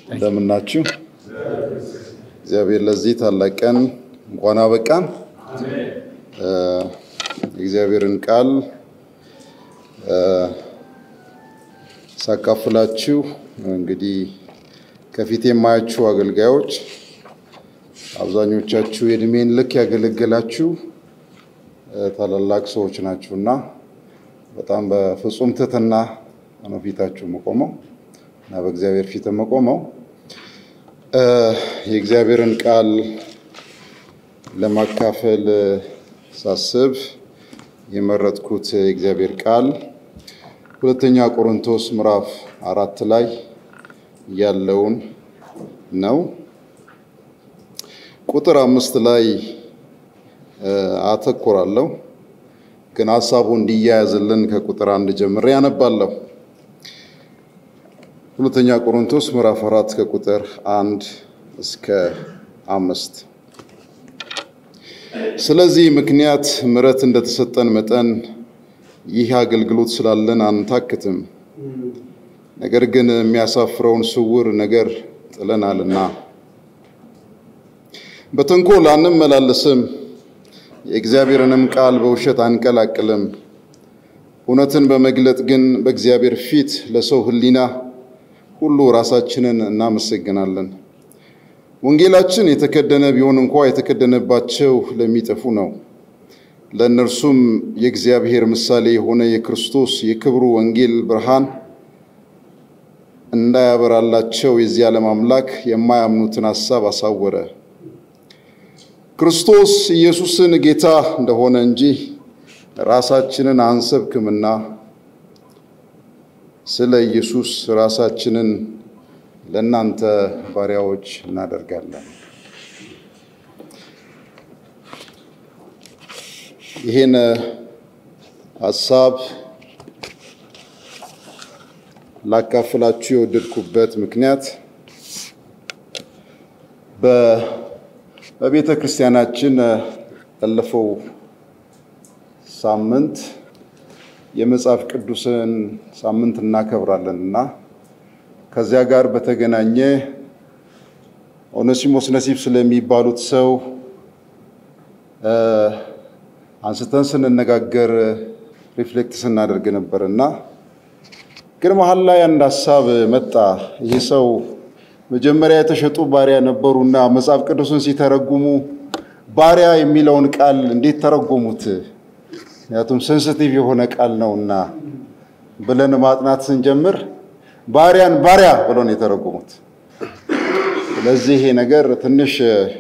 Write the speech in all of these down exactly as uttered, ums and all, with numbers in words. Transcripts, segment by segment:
እንደምናችሁ እግዚአብሔር ለዚህ ታላቅ ቀን እንኳን አበቃን። አሜን። እግዚአብሔርን ቃል ሳካፍላችሁ እንግዲህ ከፊት የማያችሁ አገልጋዮች አብዛኞቻችሁ የእድሜን ልክ ያገለገላችሁ ታላላቅ ሰዎች ናችሁና በጣም በፍጹም ትህትና ነው ፊታችሁ መቆመው እና በእግዚአብሔር ፊት መቆመው የእግዚአብሔርን ቃል ለማካፈል ሳስብ የመረጥኩት የእግዚአብሔር ቃል ሁለተኛ ቆሮንቶስ ምዕራፍ አራት ላይ ያለውን ነው። ቁጥር አምስት ላይ አተኮራለሁ፣ ግን ሐሳቡ እንዲያያዝልን ከቁጥር አንድ ጀምሬ ያነባለሁ። ሁለተኛ ቆሮንቶስ ምዕራፍ አራት ከቁጥር አንድ እስከ አምስት። ስለዚህ ምክንያት ምሕረት እንደተሰጠን መጠን ይህ አገልግሎት ስላለን አንታክትም፣ ነገር ግን የሚያሳፍረውን ስውር ነገር ጥለናልና። በተንኮል አንመላለስም፣ የእግዚአብሔርንም ቃል በውሸት አንቀላቅልም። እውነትን በመግለጥ ግን በእግዚአብሔር ፊት ለሰው ሕሊና ሁሉ ራሳችንን እናመሰግናለን። ወንጌላችን የተከደነ ቢሆን እንኳን የተከደነባቸው ለሚጠፉ ነው፣ ለእነርሱም የእግዚአብሔር ምሳሌ የሆነ የክርስቶስ የክብሩ ወንጌል ብርሃን እንዳያበራላቸው የዚህ ዓለም አምላክ የማያምኑትን ሐሳብ አሳወረ። ክርስቶስ ኢየሱስን ጌታ እንደሆነ እንጂ ራሳችንን አንሰብክምና ስለ ኢየሱስ ራሳችንን ለእናንተ ባሪያዎች እናደርጋለን። ይህን ሐሳብ ላካፍላችሁ የወደድኩበት ምክንያት በቤተ ክርስቲያናችን ያለፈው ሳምንት የመጽሐፍ ቅዱስን ሳምንት እናከብራለንና ከዚያ ጋር በተገናኘ ኦኔሲሞስ ነሲብ ስለሚባሉት ሰው አንስተን ስንነጋገር ሪፍሌክት ስናደርግ ነበርና ግን መሃል ላይ አንድ ሐሳብ መጣ። ይህ ሰው መጀመሪያ የተሸጡ ባሪያ ነበሩና መጽሐፍ ቅዱስን ሲተረጉሙ ባሪያ የሚለውን ቃል እንዴት ተረጎሙት? ምክንያቱም ሴንሲቲቭ የሆነ ቃል ነውና ብለን ማጥናት ስንጀምር ባሪያን ባሪያ ብለው ነው የተረጎሙት። ስለዚህ ይሄ ነገር ትንሽ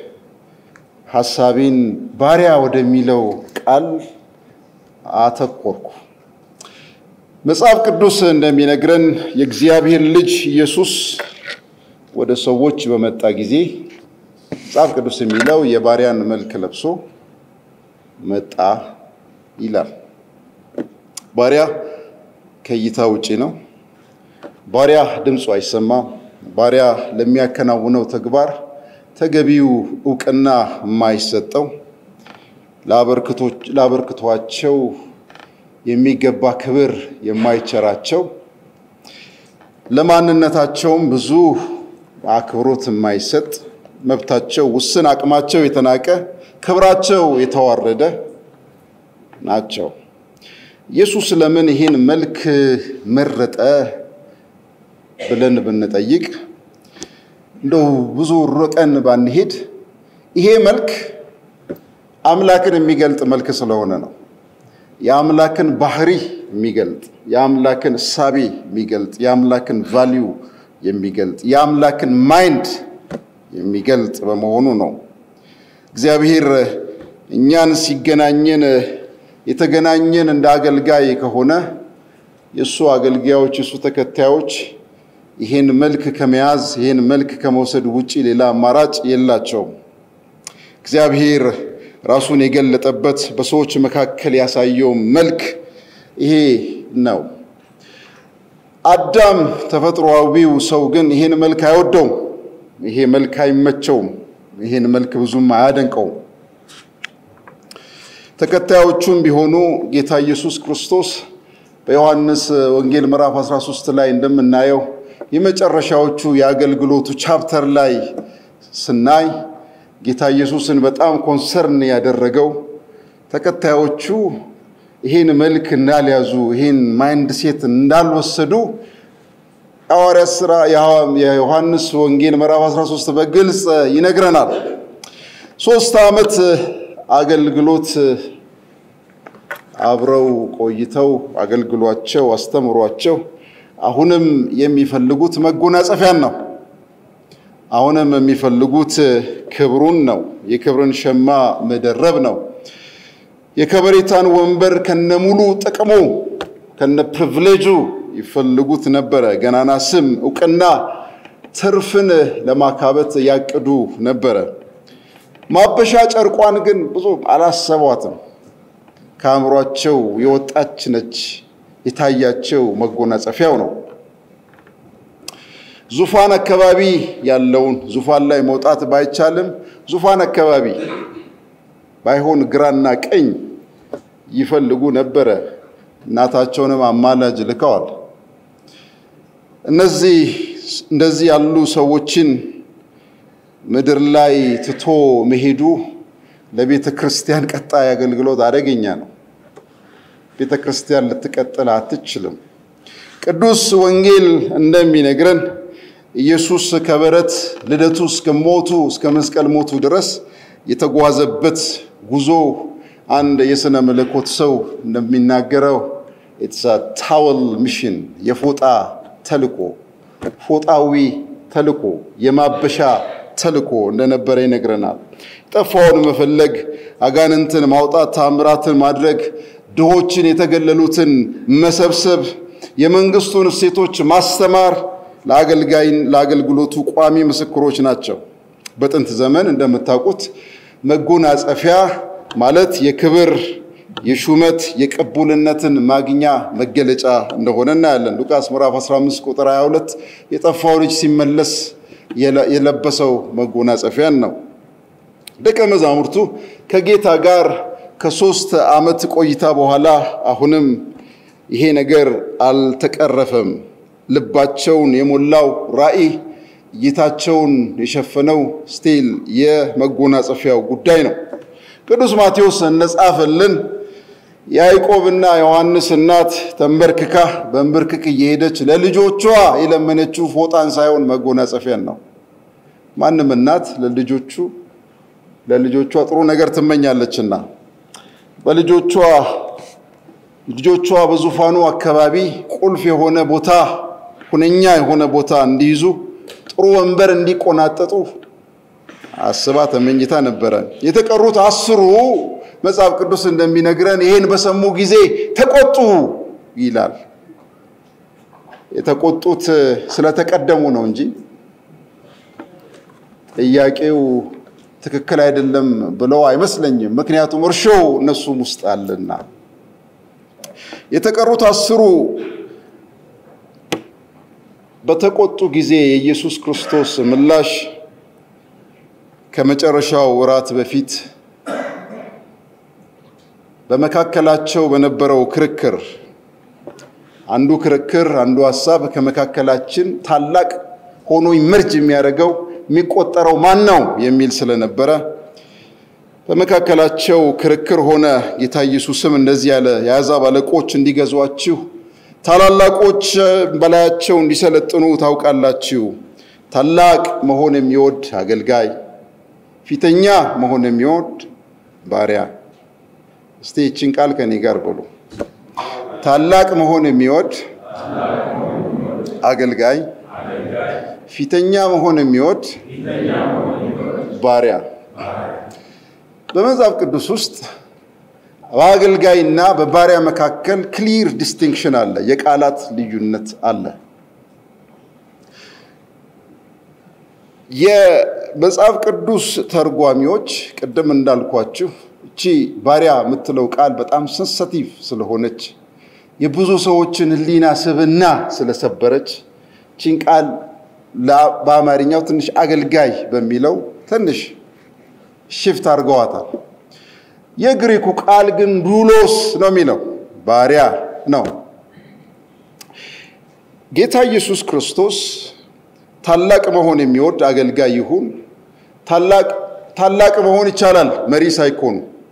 ሐሳቢን ባሪያ ወደሚለው ቃል አተኮርኩ። መጽሐፍ ቅዱስ እንደሚነግረን የእግዚአብሔር ልጅ ኢየሱስ ወደ ሰዎች በመጣ ጊዜ መጽሐፍ ቅዱስ የሚለው የባሪያን መልክ ለብሶ መጣ ይላል። ባሪያ ከእይታ ውጪ ነው። ባሪያ ድምፁ አይሰማም። ባሪያ ለሚያከናውነው ተግባር ተገቢው ዕውቅና የማይሰጠው፣ ለአበርክቷቸው የሚገባ ክብር የማይቸራቸው፣ ለማንነታቸውም ብዙ አክብሮት የማይሰጥ፣ መብታቸው ውስን፣ አቅማቸው የተናቀ፣ ክብራቸው የተዋረደ ናቸው። ኢየሱስ ለምን ይህን መልክ መረጠ ብለን ብንጠይቅ እንደው ብዙ ርቀን ባንሄድ ይሄ መልክ አምላክን የሚገልጥ መልክ ስለሆነ ነው። የአምላክን ባህሪ የሚገልጥ፣ የአምላክን እሳቤ የሚገልጥ፣ የአምላክን ቫልዩ የሚገልጥ፣ የአምላክን ማይንድ የሚገልጥ በመሆኑ ነው። እግዚአብሔር እኛን ሲገናኘን የተገናኘን እንደ አገልጋይ ከሆነ የሱ አገልጋዮች የሱ ተከታዮች ይሄን መልክ ከመያዝ ይሄን መልክ ከመውሰድ ውጪ ሌላ አማራጭ የላቸውም። እግዚአብሔር ራሱን የገለጠበት በሰዎች መካከል ያሳየው መልክ ይሄ ነው። አዳም ተፈጥሯዊው ሰው ግን ይሄን መልክ አይወደውም፣ ይሄ መልክ አይመቸውም፣ ይሄን መልክ ብዙም አያደንቀውም። ተከታዮቹም ቢሆኑ ጌታ ኢየሱስ ክርስቶስ በዮሐንስ ወንጌል ምዕራፍ አስራ ሶስት ላይ እንደምናየው የመጨረሻዎቹ ያገልግሎቱ ቻፕተር ላይ ስናይ ጌታ ኢየሱስን በጣም ኮንሰርን ያደረገው ተከታዮቹ ይሄን መልክ እንዳልያዙ ይሄን ማይንድ ሴት እንዳልወሰዱ ሐዋርያት ሥራ የዮሐንስ ወንጌል ምዕራፍ አስራ ሶስት በግልጽ ይነግረናል። ሶስት ዓመት አገልግሎት አብረው ቆይተው አገልግሏቸው አስተምሯቸው አሁንም የሚፈልጉት መጎናጸፊያን ነው። አሁንም የሚፈልጉት ክብሩን ነው። የክብርን ሸማ መደረብ ነው። የከበሬታን ወንበር ከነሙሉ ጥቅሙ ከነ ፕሪቪሌጁ ይፈልጉት ነበር። ገናና ስም ዕውቅና ትርፍን ለማካበት ያቅዱ ነበር። ማበሻ ጨርቋን ግን ብዙ አላሰቧትም። ካምሯቸው የወጣች ነች። የታያቸው መጎናጸፊያው ነው። ዙፋን አካባቢ ያለውን ዙፋን ላይ መውጣት ባይቻልም ዙፋን አካባቢ ባይሆን ግራና ቀኝ ይፈልጉ ነበር። እናታቸውንም አማላጅ ልከዋል። እነዚህ እንደዚህ ያሉ ሰዎችን ምድር ላይ ትቶ መሄዱ ለቤተ ክርስቲያን ቀጣይ አገልግሎት አደገኛ ነው። ቤተ ክርስቲያን ልትቀጥል አትችልም። ቅዱስ ወንጌል እንደሚነግረን ኢየሱስ ከበረት ልደቱ እስከ ሞቱ እስከ መስቀል ሞቱ ድረስ የተጓዘበት ጉዞ አንድ የሥነ መለኮት ሰው እንደሚናገረው it's a towel mission የፎጣ ተልኮ ፎጣዊ ተልኮ የማበሻ ተልኮ እንደነበረ ይነግረናል። ጠፋውን መፈለግ፣ አጋንንትን ማውጣት፣ ታምራትን ማድረግ፣ ድሆችን የተገለሉትን መሰብሰብ፣ የመንግስቱን እሴቶች ማስተማር ለአገልጋይን ለአገልግሎቱ ቋሚ ምስክሮች ናቸው። በጥንት ዘመን እንደምታውቁት መጎናጸፊያ ማለት የክብር የሹመት የቅቡልነትን ማግኛ መገለጫ እንደሆነ እናያለን። ሉቃስ ምዕራፍ አስራ አምስት ቁጥር ሃያ ሁለት የጠፋው ልጅ ሲመለስ የለበሰው መጎናጸፊያን ነው። ደቀ መዛሙርቱ ከጌታ ጋር ከሶስት ዓመት ቆይታ በኋላ አሁንም ይሄ ነገር አልተቀረፈም። ልባቸውን የሞላው ራእይ ጌታቸውን የሸፈነው ስቲል የመጎናጸፊያው ጉዳይ ነው። ቅዱስ ማቴዎስ እንደጻፈልን ያዕቆብና ዮሐንስ እናት ተንበርክካ በእንብርክክ እየሄደች ለልጆቿ የለመነችው ፎጣን ሳይሆን መጎናጸፊያን ነው። ማንም እናት ለልጆቹ ለልጆቿ ጥሩ ነገር ትመኛለችና በልጆቿ ልጆቿ በዙፋኑ አካባቢ ቁልፍ የሆነ ቦታ ሁነኛ የሆነ ቦታ እንዲይዙ ጥሩ ወንበር እንዲቆናጠጡ አስባ ተመኝታ ነበር። የተቀሩት አስሩ መጽሐፍ ቅዱስ እንደሚነግረን ይሄን በሰሙ ጊዜ ተቆጡ ይላል። የተቆጡት ስለተቀደሙ ነው እንጂ ጥያቄው ትክክል አይደለም ብለው አይመስለኝም። ምክንያቱም እርሾው እነሱም ውስጥ አለና። የተቀሩት አስሩ በተቆጡ ጊዜ የኢየሱስ ክርስቶስ ምላሽ ከመጨረሻው ወራት በፊት በመካከላቸው በነበረው ክርክር አንዱ ክርክር አንዱ ሐሳብ ከመካከላችን ታላቅ ሆኖ ይመርጅ የሚያደርገው የሚቆጠረው ማን ነው የሚል ስለነበረ በመካከላቸው ክርክር ሆነ። ጌታ ኢየሱስም እንደዚህ ያለ የአሕዛብ አለቆች እንዲገዟችሁ ታላላቆች በላያቸው እንዲሰለጥኑ ታውቃላችሁ። ታላቅ መሆን የሚወድ አገልጋይ፣ ፊተኛ መሆን የሚወድ ባሪያ። እስቲ እቺን ቃል ከኔ ጋር በሉ። ታላቅ መሆን የሚወድ አገልጋይ፣ ፊተኛ መሆን የሚወድ ባሪያ። በመጽሐፍ ቅዱስ ውስጥ በአገልጋይና በባሪያ መካከል ክሊር ዲስቲንክሽን አለ፣ የቃላት ልዩነት አለ። የመጽሐፍ ቅዱስ ተርጓሚዎች ቅድም እንዳልኳችሁ እቺ ባሪያ የምትለው ቃል በጣም ሴንሲቲቭ ስለሆነች የብዙ ሰዎችን ህሊና ስብና ስለሰበረች እቺን ቃል በአማርኛው ትንሽ አገልጋይ በሚለው ትንሽ ሽፍት አድርገዋታል። የግሪኩ ቃል ግን ዱሎስ ነው የሚለው ባሪያ ነው። ጌታ ኢየሱስ ክርስቶስ ታላቅ መሆን የሚወድ አገልጋይ ይሁን ታላቅ ታላቅ መሆን ይቻላል መሪ ሳይኮን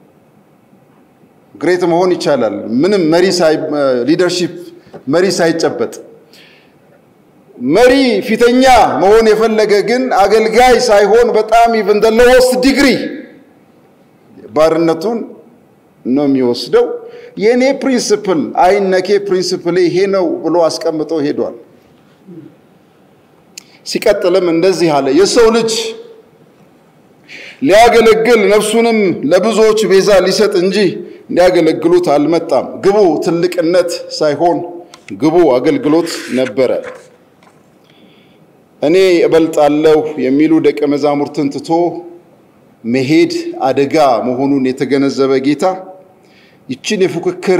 ግሬት መሆን ይቻላል ምንም መሪ ሳይ ሊደርሺፕ መሪ ሳይጨበጥ መሪ ፊተኛ መሆን የፈለገ ግን አገልጋይ ሳይሆን በጣም even the lowest degree ባርነቱን ነው የሚወስደው የኔ ፕሪንሲፕል አይነኬ ፕሪንሲፕል ይሄ ነው ብሎ አስቀምጦ ሄዷል ሲቀጥልም እንደዚህ አለ የሰው ልጅ ሊያገለግል ነፍሱንም ለብዙዎች ቤዛ ሊሰጥ እንጂ ሊያገለግሉት አልመጣም ግቡ ትልቅነት ሳይሆን ግቡ አገልግሎት ነበረ እኔ እበልጣለሁ የሚሉ ደቀ መዛሙርትን ትቶ መሄድ አደጋ መሆኑን የተገነዘበ ጌታ ይችን የፉክክር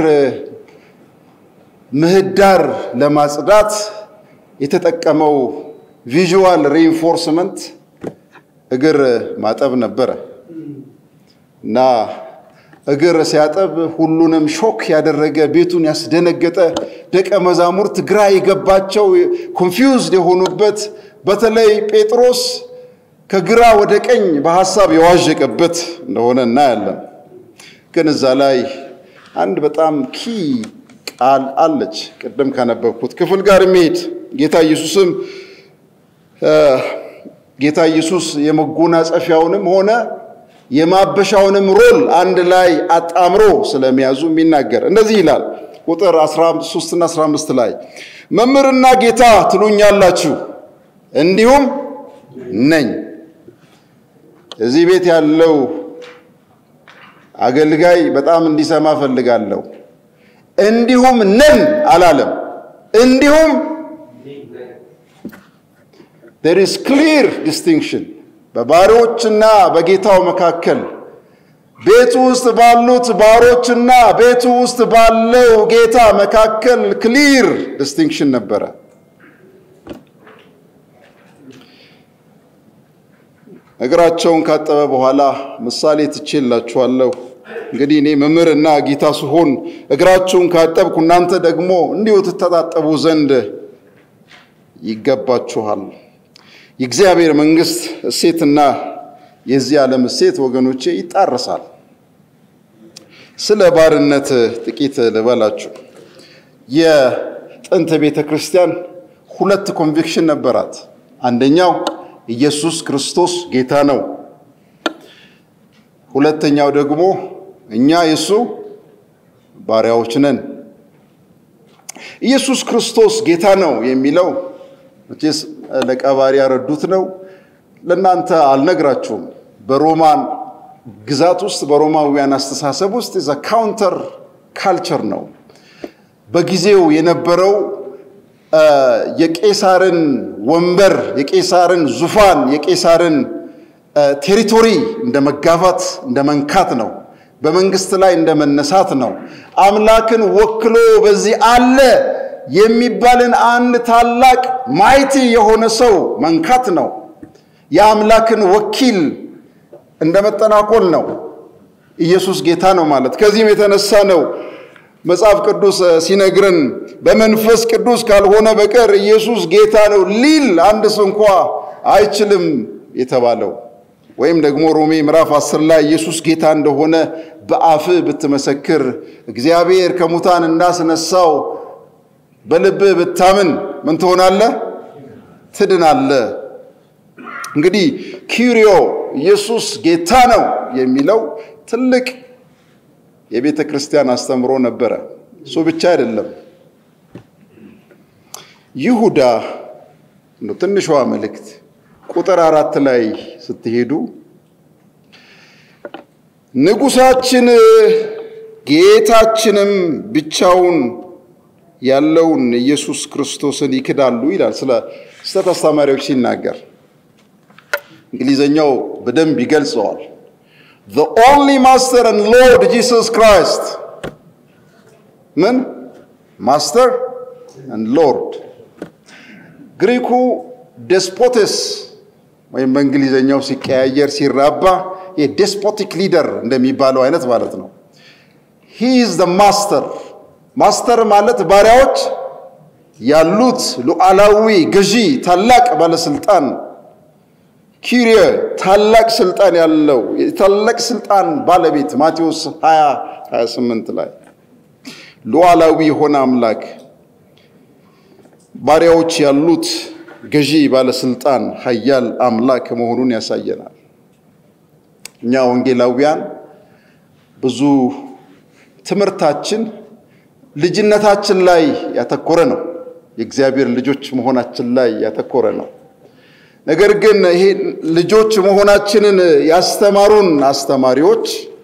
ምህዳር ለማጽዳት የተጠቀመው ቪዥዋል ሪኢንፎርስመንት እግር ማጠብ ነበረ እና እግር ሲያጠብ ሁሉንም ሾክ ያደረገ ቤቱን ያስደነገጠ ደቀ መዛሙርት ግራ የገባቸው ኮንፊውዝድ የሆኑበት በተለይ ጴጥሮስ ከግራ ወደ ቀኝ በሐሳብ የዋዠቀበት እንደሆነ እናያለን ግን እዛ ላይ አንድ በጣም ኪ ቃል አለች ቀደም ካነበብኩት ክፍል ጋር የሚሄድ ጌታ ኢየሱስም ጌታ ኢየሱስ የመጎናጸፊያውንም ሆነ የማበሻውንም ሮል አንድ ላይ አጣምሮ ስለሚያዙ የሚናገር እንደዚህ ይላል ቁጥር አስራ ሶስት እና አስራ አምስት ላይ መምህርና ጌታ ትሉኛላችሁ እንዲሁም ነኝ እዚህ ቤት ያለው አገልጋይ በጣም እንዲሰማ ፈልጋለሁ እንዲሁም ነን አላለም እንዲሁም there is clear distinction በባሮችና በጌታው መካከል ቤቱ ውስጥ ባሉት ባሮችና ቤቱ ውስጥ ባለው ጌታ መካከል clear distinction ነበረ እግራቸውን ካጠበ በኋላ ምሳሌ ትችላችኋለሁ እንግዲህ እኔ መምህርና ጌታ ስሆን እግራቸውን ካጠብኩ እናንተ ደግሞ እንዲሁ ተጣጣቡ ዘንድ ይገባችኋል የእግዚአብሔር መንግስት እሴትና የዚህ ዓለም እሴት ወገኖቼ ይጣረሳል ስለ ባርነት ጥቂት ልበላችሁ የጥንት ቤተክርስቲያን ሁለት ኮንቪክሽን ነበራት አንደኛው ኢየሱስ ክርስቶስ ጌታ ነው ሁለተኛው ደግሞ እኛ የሱ ባሪያዎች ነን ኢየሱስ ክርስቶስ ጌታ ነው የሚለው መቼስ ለቀባሪ ያረዱት ነው ለናንተ አልነግራችሁም በሮማን ግዛት ውስጥ በሮማውያን አስተሳሰብ ውስጥ is a counter culture ነው በጊዜው የነበረው የቄሳርን ወንበር የቄሳርን ዙፋን የቄሳርን ቴሪቶሪ እንደመጋፋት እንደመንካት ነው በመንግስት ላይ እንደመነሳት ነው አምላክን ወክሎ በዚህ አለ የሚባልን አንድ ታላቅ ማይቲ የሆነ ሰው መንካት ነው የአምላክን ወኪል እንደመጠናቆል ነው ኢየሱስ ጌታ ነው ማለት ከዚህም የተነሳ ነው መጽሐፍ ቅዱስ ሲነግረን በመንፈስ ቅዱስ ካልሆነ በቀር ኢየሱስ ጌታ ነው ሊል አንድ ሰው እንኳን አይችልም የተባለው ወይም ደግሞ ሮሜ ምዕራፍ አስር ላይ ኢየሱስ ጌታ እንደሆነ በአፍ ብትመሰክር እግዚአብሔር ከሙታን እንዳስነሳው በልብ ብታምን ምን ትሆናለህ ትድናለህ እንግዲህ ኪሪዮ ኢየሱስ ጌታ ነው የሚለው ትልቅ የቤተ ክርስቲያን አስተምሮ ነበረ እሱ ብቻ አይደለም ይሁዳ ነው ትንሿ መልእክት ቁጥር አራት ላይ ስትሄዱ ንጉሳችን ጌታችንም ብቻውን ያለውን ኢየሱስ ክርስቶስን ይክዳሉ ይላል ስለ ስተት አስተማሪዎች ሲናገር እንግሊዘኛው በደንብ ይገልጸዋል the only master and lord Jesus Christ ምን master and lord ግሪኩ despotes ወይም በእንግሊዘኛው ሲቀያየር ሲራባ የdespotic leader እንደሚባለው አይነት ማለት ነው he is the master ማስተር ማለት ባሪያዎች ያሉት ሉዓላዊ ገዢ ታላቅ ባለስልጣን ኪሪየ ታላቅ ስልጣን ያለው ታላቅ ስልጣን ባለቤት ማቴዎስ ሃያ ሃያ ስምንት ላይ ሉዓላዊ ሆነ አምላክ ባሪያዎች ያሉት ገዢ ባለስልጣን ኃያል አምላክ መሆኑን ያሳየናል። እኛ ወንጌላውያን ብዙ ትምርታችን ልጅነታችን ላይ ያተኮረ ነው። የእግዚአብሔር ልጆች መሆናችን ላይ ያተኮረ ነው። ነገር ግን ይሄ ልጆች መሆናችንን ያስተማሩን አስተማሪዎች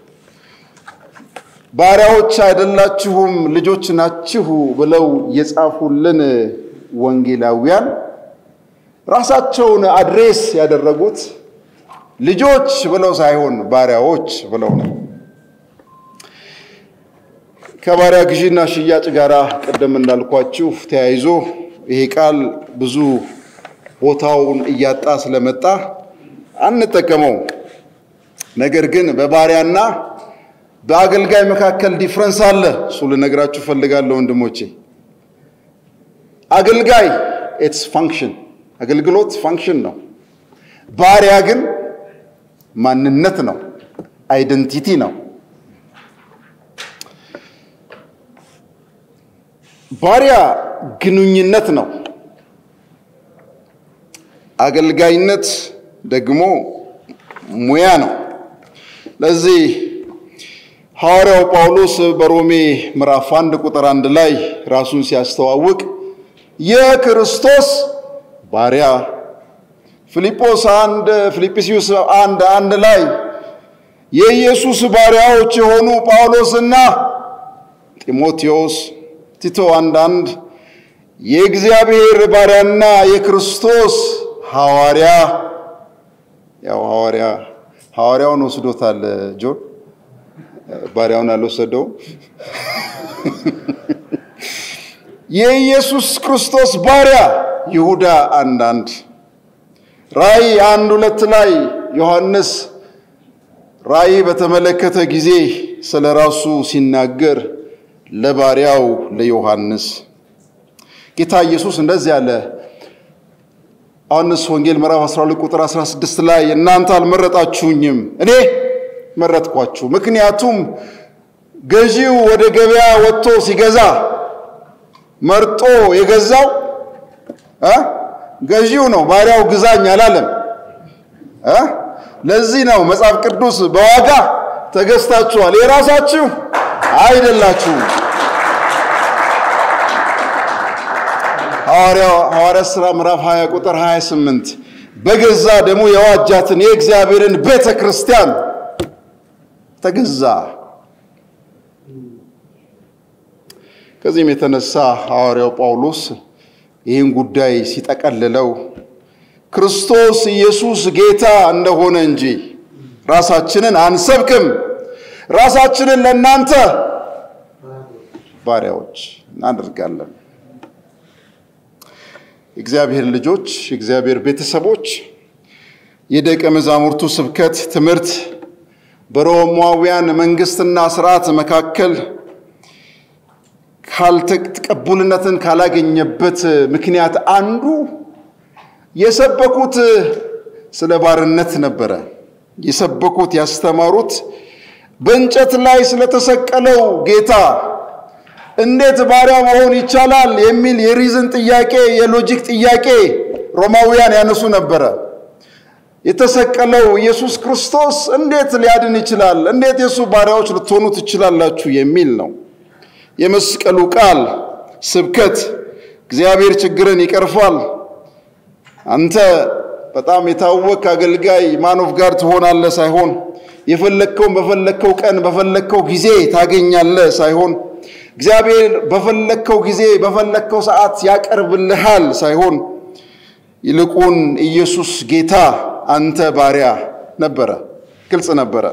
ባሪያዎች አይደላችሁም ልጆች ናችሁ ብለው የጻፉልን ወንጌላውያን ራሳቸውን አድሬስ ያደረጉት ልጆች ብለው ሳይሆን ባሪያዎች ብለው ነው። ከባሪያ ግዢና ሽያጭ ጋራ ቀደም እንዳልኳችሁ ተያይዞ ይሄ ቃል ብዙ ቦታውን እያጣ ስለመጣ አንተከመው። ነገር ግን በባሪያና በአገልጋይ መካከል ዲፈረንስ አለ። እሱ ልነግራችሁ ፈልጋለሁ ወንድሞቼ። አገልጋይ ኢትስ ፋንክሽን አገልግሎት ፋንክሽን ነው። ባሪያ ግን ማንነት ነው፣ አይደንቲቲ ነው። ባሪያ ግንኙነት ነው። አገልጋይነት ደግሞ ሙያ ነው። ለዚህ ሐዋርያው ጳውሎስ በሮሜ ምዕራፍ አንድ ቁጥር አንድ ላይ ራሱን ሲያስተዋውቅ የክርስቶስ ባሪያ ፊልጶስ አንድ ፊልጵስዩስ አንድ አንድ ላይ የኢየሱስ ባሪያዎች የሆኑ ጳውሎስና ጢሞቴዎስ ቲቶ አንድ አንድ የእግዚአብሔር ባሪያና የክርስቶስ ሐዋርያ ያው ሐዋርያ ሐዋርያውን ወስዶታል ጆን ባሪያውን አልወሰደው የኢየሱስ ክርስቶስ ባሪያ ይሁዳ አንድ አንድ ራእይ አንድ ሁለት ላይ ዮሐንስ ራእይ በተመለከተ ጊዜ ስለራሱ ሲናገር ለባሪያው ለዮሐንስ ጌታ ኢየሱስ እንደዚህ ያለ ዮሐንስ ወንጌል ምዕራፍ አስራ ሁለት ቁጥር አስራ ስድስት ላይ እናንተ አልመረጣችሁኝም እኔ መረጥኳችሁ። ምክንያቱም ገዢው ወደ ገበያ ወጥቶ ሲገዛ መርጦ የገዛው እ ገዢው ነው፣ ባሪያው ግዛኝ አላለም እ ለዚህ ነው መጽሐፍ ቅዱስ በዋጋ ተገዝታችኋል የራሳችሁ አይደላችሁ። ሐዋርያው ሐዋርያ ሥራ ምዕራፍ ሃያ ቁጥር ሃያ ስምንት በገዛ ደሙ የዋጃትን የእግዚአብሔርን ቤተክርስቲያን ተገዛ። ከዚህም የተነሳ ሐዋርያው ጳውሎስ ይህን ጉዳይ ሲጠቀልለው ክርስቶስ ኢየሱስ ጌታ እንደሆነ እንጂ ራሳችንን አንሰብክም፣ ራሳችንን ለእናንተ ባሪያዎች እናደርጋለን። እግዚአብሔር ልጆች እግዚአብሔር ቤተሰቦች የደቀ መዛሙርቱ ስብከት ትምህርት በሮማውያን መንግስትና ስርዓት መካከል ካልተቀበሉነትን ካላገኘበት ምክንያት አንዱ የሰበኩት ስለ ባርነት ነበረ። የሰበኩት ያስተማሩት በእንጨት ላይ ስለተሰቀለው ጌታ እንዴት ባሪያ መሆን ይቻላል የሚል የሪዝን ጥያቄ የሎጂክ ጥያቄ ሮማውያን ያነሱ ነበር። የተሰቀለው ኢየሱስ ክርስቶስ እንዴት ሊያድን ይችላል? እንዴት የሱ ባሪያዎች ልትሆኑ ትችላላችሁ የሚል ነው። የመስቀሉ ቃል ስብከት እግዚአብሔር ችግርን ይቀርፋል፣ አንተ በጣም የታወቀ አገልጋይ ማን ኦፍ ጋድ ትሆናለህ ሳይሆን የፈለከው በፈለከው ቀን በፈለከው ጊዜ ታገኛለህ ሳይሆን እግዚአብሔር በፈለከው ጊዜ በፈለከው ሰዓት ያቀርብልሃል ሳይሆን ይልቁን ኢየሱስ ጌታ አንተ ባሪያ ነበረ። ግልጽ ነበረ።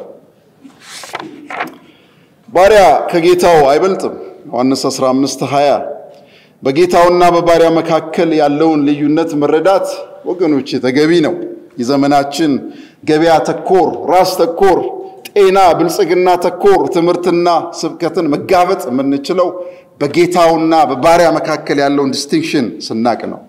ባሪያ ከጌታው አይበልጥም። ዮሐንስ አስራ አምስት ሃያ በጌታውና በባሪያ መካከል ያለውን ልዩነት መረዳት ወገኖች ተገቢ ነው። የዘመናችን ገበያ ተኮር ራስ ተኮር ጤና ብልጽግና ተኮር ትምህርትና ስብከትን መጋበጥ የምንችለው በጌታውና በባሪያ መካከል ያለውን ዲስቲንክሽን ስናቅ ነው።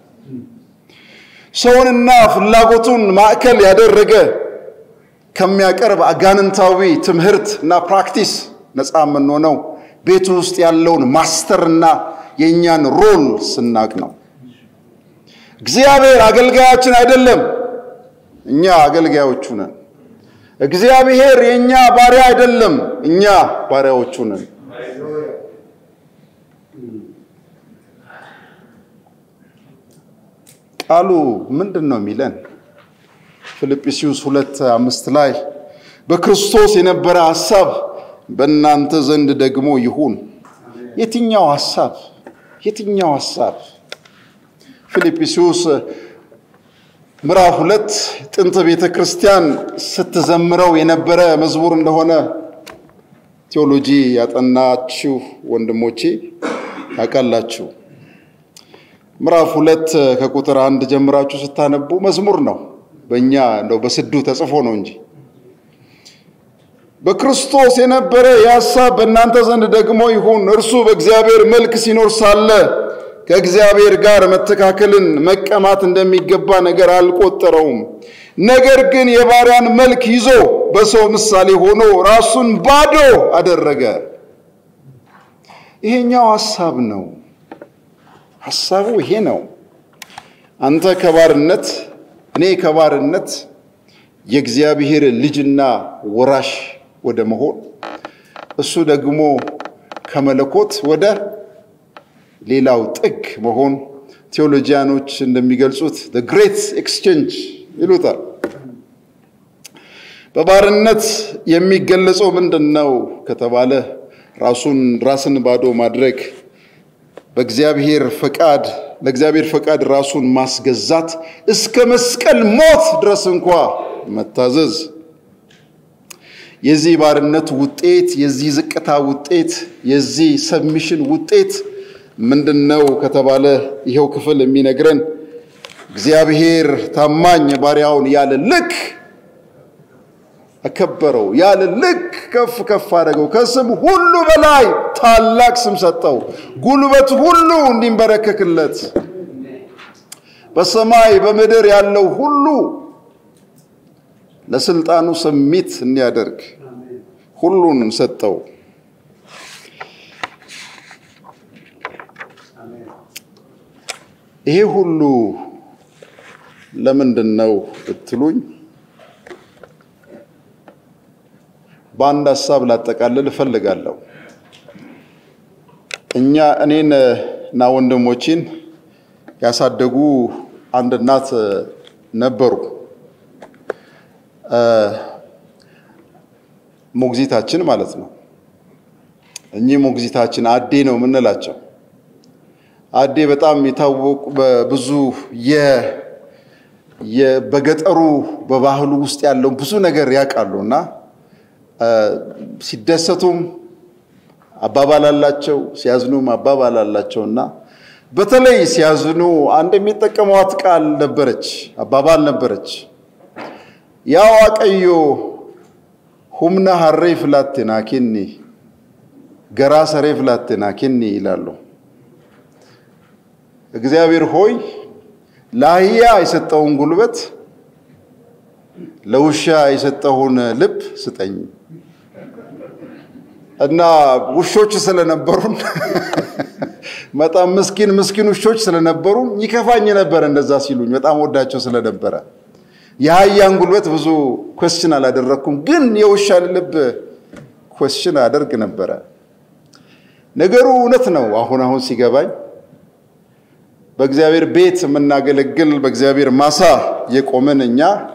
ሰውንና ፍላጎቱን ማዕከል ያደረገ ከሚያቀርብ አጋንንታዊ ትምህርትና ፕራክቲስ ነፃ የምንሆነው ቤቱ ውስጥ ያለውን ማስተርና የኛን ሮል ስናቅ ነው። እግዚአብሔር አገልጋያችን አይደለም፣ እኛ አገልጋዮቹ ነን። እግዚአብሔር የኛ ባሪያ አይደለም፣ እኛ ባሪያዎቹ ነን። ቃሉ ምንድነው የሚለን? ፊልጵስዩስ ሁለት አምስት ላይ በክርስቶስ የነበረ ሐሳብ በእናንተ ዘንድ ደግሞ ይሁን። የትኛው ሐሳብ? የትኛው ሐሳብ? ፊልጵስዩስ ምዕራፍ ሁለት ጥንት ቤተክርስቲያን ስትዘምረው የነበረ መዝሙር እንደሆነ ቴዎሎጂ ያጠናችሁ ወንድሞቼ ታውቃላችሁ። ምዕራፍ ሁለት ከቁጥር አንድ ጀምራችሁ ስታነቡ መዝሙር ነው። በእኛ እንደው በስዱ ተጽፎ ነው እንጂ በክርስቶስ የነበረ የሐሳብ በእናንተ ዘንድ ደግሞ ይሁን። እርሱ በእግዚአብሔር መልክ ሲኖር ሳለ ከእግዚአብሔር ጋር መተካከልን መቀማት እንደሚገባ ነገር አልቆጠረውም። ነገር ግን የባሪያን መልክ ይዞ በሰው ምሳሌ ሆኖ ራሱን ባዶ አደረገ። ይሄኛው ሐሳብ ነው። ሐሳቡ ይሄ ነው። አንተ ከባርነት እኔ ከባርነት የእግዚአብሔር ልጅና ወራሽ ወደ መሆን፣ እሱ ደግሞ ከመለኮት ወደ ሌላው ጥግ መሆን ቴዎሎጂያኖች እንደሚገልጹት the great exchange ይሉታል። በባርነት የሚገለጸው ምንድነው ከተባለ ራሱን ራስን ባዶ ማድረግ፣ በእግዚአብሔር ፈቃድ ለእግዚአብሔር ፈቃድ ራሱን ማስገዛት፣ እስከ መስቀል ሞት ድረስ እንኳን መታዘዝ። የዚህ ባርነት ውጤት፣ የዚህ ዝቅታ ውጤት፣ የዚህ ሰብሚሽን ውጤት ምንድነው ከተባለ ይሄው ክፍል የሚነግረን እግዚአብሔር ታማኝ ባሪያውን ያለ ልክ አከበረው፣ ያለ ልክ ከፍ ከፍ አደረገው፣ ከስም ሁሉ በላይ ታላቅ ስም ሰጠው፣ ጉልበት ሁሉ እንዲንበረከክለት፣ በሰማይ በምድር ያለው ሁሉ ለስልጣኑ ሰሚት እንዲያደርግ ሁሉን ሰጠው። ይሄ ሁሉ ለምንድነው ብትሉኝ በአንድ ሐሳብ ላጠቃልል እፈልጋለሁ። እኛ እኔን እና ወንድሞቼን ያሳደጉ አንድ እናት ነበሩ። ሞግዚታችን ማለት ነው። እኚህ ሞግዚታችን አዴ ነው የምንላቸው። አዴ በጣም የታወቁ በብዙ የ የበገጠሩ በባህሉ ውስጥ ያለው ብዙ ነገር ያውቃሉና ሲደሰቱም አባባል አላቸው፣ ሲያዝኑም አባባል አላቸውና በተለይ ሲያዝኑ አንድ የሚጠቀሟት ቃል ነበረች፣ አባባል ነበረች። ያው አቀዮ ሁምና ሐሬ ፍላቴና ኪኒ ገራ ሰሬ ፍላቴና ኪኒ ይላሉ። እግዚአብሔር ሆይ ለአህያ የሰጠውን ጉልበት ለውሻ የሰጠውን ልብ ስጠኝ። እና ውሾች ስለነበሩን በጣም ምስኪን ምስኪን ውሾች ስለነበሩ ይከፋኝ ነበር እንደዛ ሲሉኝ፣ በጣም ወዳቸው ስለነበረ የአህያን ጉልበት ብዙ ኩዌስችን አላደረኩም፣ ግን የውሻን ልብ ኩዌስችን አደርግ ነበረ። ነገሩ እውነት ነው። አሁን አሁን ሲገባኝ በእግዚአብሔር ቤት የምናገለግል በእግዚአብሔር ማሳ የቆመን እኛ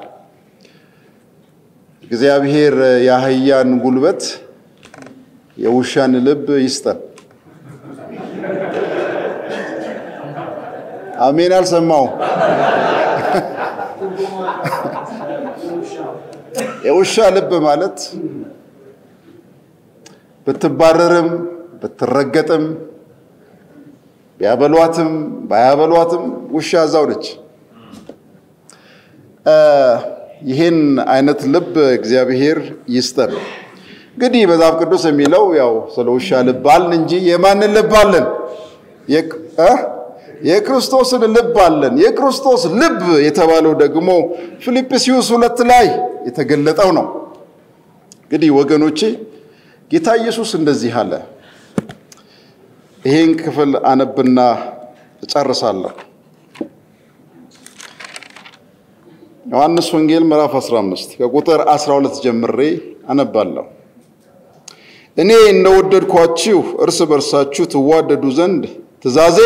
እግዚአብሔር የአህያን ጉልበት የውሻን ልብ ይስጠን። አሜን። አልሰማው የውሻ ልብ ማለት በትባረርም በትረገጥም ቢያበሏትም ባያበሏትም ውሻ እዛው ነች። ይሄን አይነት ልብ እግዚአብሔር ይስጠን። እንግዲህ መጽሐፍ ቅዱስ የሚለው ያው ስለ ውሻ ልብ አለን እንጂ የማንን ልብ አለን? የክርስቶስን ልብ አለን። የክርስቶስ ልብ የተባለው ደግሞ ፊልጵስዩስ ሁለት ላይ የተገለጠው ነው። እንግዲህ ወገኖቼ ጌታ ኢየሱስ እንደዚህ አለ። ይሄን ክፍል አነብና እጨርሳለሁ። ዮሐንስ ወንጌል ምዕራፍ አስራ አምስት ከቁጥር አስራ ሁለት ጀምሬ አነባለሁ። እኔ እንደወደድኳችሁ እርስ በርሳችሁ ትዋደዱ ዘንድ ትእዛዜ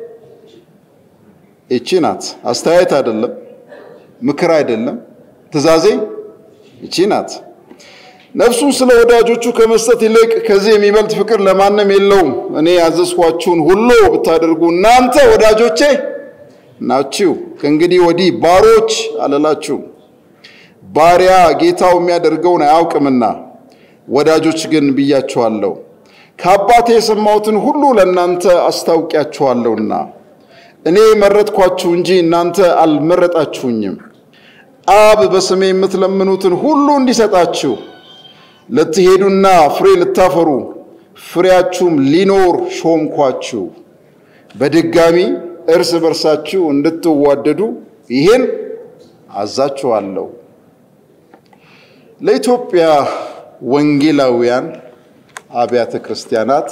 እቺ ናት። አስተያየት አይደለም፣ ምክር አይደለም፣ ትእዛዜ እቺ ናት። ነፍሱን ስለ ወዳጆቹ ከመስጠት ይልቅ ከዚህ የሚበልጥ ፍቅር ለማንም የለውም። እኔ ያዘዝኳችሁን ሁሉ ብታደርጉ እናንተ ወዳጆቼ ናችሁ። ከእንግዲህ ወዲህ ባሮች አልላችሁም፣ ባሪያ ጌታው የሚያደርገውን አያውቅምና፣ ወዳጆች ግን ብያችኋለሁ። ከአባቴ የሰማሁትን ሁሉ ለእናንተ አስታውቂያችኋለሁና። እኔ መረጥኳችሁ እንጂ እናንተ አልመረጣችሁኝም። አብ በስሜ የምትለምኑትን ሁሉ እንዲሰጣችሁ ልትሄዱና ፍሬ ልታፈሩ ፍሬያችሁም ሊኖር ሾምኳችሁ። በድጋሚ እርስ በርሳችሁ እንድትዋደዱ ይሄን አዛችኋለሁ። ለኢትዮጵያ ወንጌላውያን አብያተ ክርስቲያናት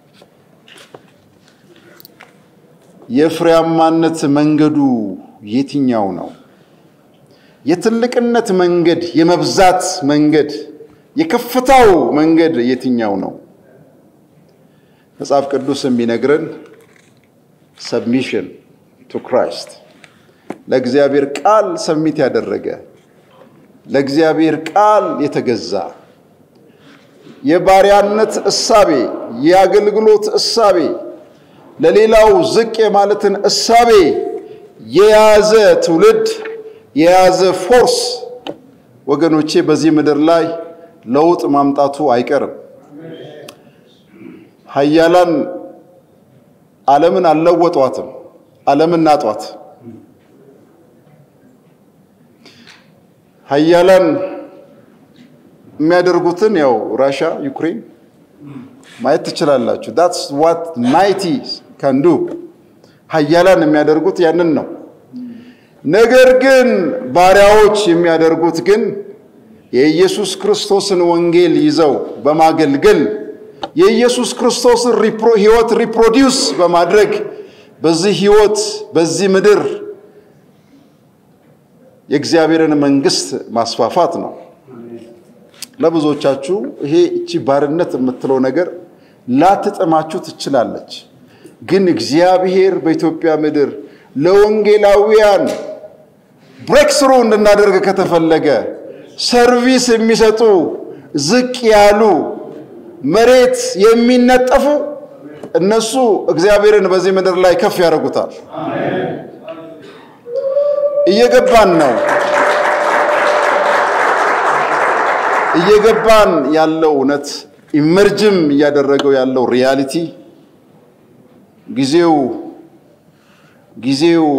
የፍሬያማነት መንገዱ የትኛው ነው? የትልቅነት መንገድ፣ የመብዛት መንገድ፣ የከፍታው መንገድ የትኛው ነው? መጽሐፍ ቅዱስ የሚነግረን submission to Christ፣ ለእግዚአብሔር ቃል ሰሚት ያደረገ፣ ለእግዚአብሔር ቃል የተገዛ፣ የባሪያነት እሳቤ፣ የአገልግሎት እሳቤ፣ ለሌላው ዝቅ የማለትን እሳቤ የያዘ ትውልድ፣ የያዘ ፎርስ ወገኖቼ በዚህ ምድር ላይ ለውጥ ማምጣቱ አይቀርም። ኃያላን ዓለምን አልለወጧትም፣ ዓለምን ናጧት። ኃያላን የሚያደርጉትን ያው ራሽያ ዩክሬን ማየት ትችላላችሁ። that's what mighty can do። ኃያላን የሚያደርጉት ያንን ነው። ነገር ግን ባሪያዎች የሚያደርጉት ግን የኢየሱስ ክርስቶስን ወንጌል ይዘው በማገልገል የኢየሱስ ክርስቶስን ህይወት ሪፕሮዲዩስ በማድረግ በዚህ ህይወት በዚህ ምድር የእግዚአብሔርን መንግስት ማስፋፋት ነው። ለብዙዎቻችሁ ይሄ እቺ ባርነት የምትለው ነገር ላትጠማችሁ ትችላለች። ግን እግዚአብሔር በኢትዮጵያ ምድር ለወንጌላውያን ብሬክስሩ እንድናደርግ ከተፈለገ ሰርቪስ የሚሰጡ ዝቅ ያሉ መሬት የሚነጠፉ እነሱ እግዚአብሔርን በዚህ ምድር ላይ ከፍ ያደርጉታል። አሜን። እየገባን ነው እየገባን ያለው እውነት ኢመርጅም ያደረገው ያለው ሪያሊቲ ጊዜው ጊዜው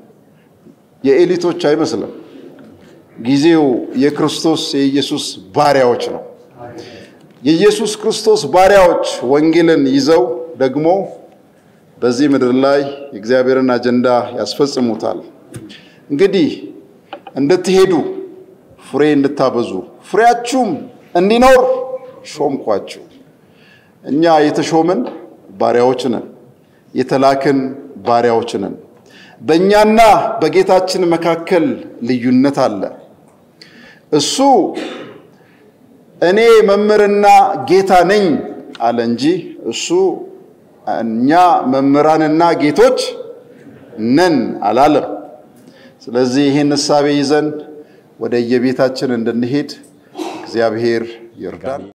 የኤሊቶች አይመስልም። ጊዜው የክርስቶስ የኢየሱስ ባሪያዎች ነው። የኢየሱስ ክርስቶስ ባሪያዎች ወንጌልን ይዘው ደግሞ በዚህ ምድር ላይ የእግዚአብሔርን አጀንዳ ያስፈጽሙታል። እንግዲህ እንድትሄዱ ፍሬ እንድታበዙ ፍሬያችሁም እንዲኖር ሾምኳችሁ። እኛ የተሾመን ባሪያዎች ነን፣ የተላክን ባሪያዎች ነን። በእኛና በጌታችን መካከል ልዩነት አለ። እሱ እኔ መምህርና ጌታ ነኝ አለ እንጂ እሱ እኛ መምህራንና ጌቶች ነን አላለም። ስለዚህ ይህን ሐሳብ ይዘን ወደ የቤታችን እንድንሄድ እግዚአብሔር ይርዳን።